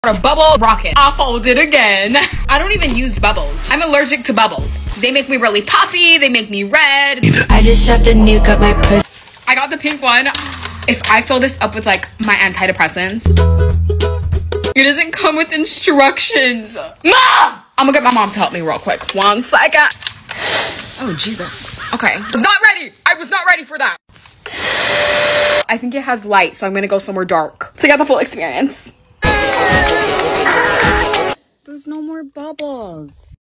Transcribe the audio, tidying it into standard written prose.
A bubble rocket. I'll fold it again. I don't even use bubbles. I'm allergic to bubbles. They make me really puffy. They make me red. I just shoved a nuke up my pussy. I got the pink one. If I fill this up with like my antidepressants, it doesn't come with instructions. Mom! I'm gonna get my mom to help me real quick. 1 second. Oh, Jesus. Okay. I was not ready. I was not ready for that. I think it has light, so I'm gonna go somewhere dark to get the full experience. There's no more bubbles.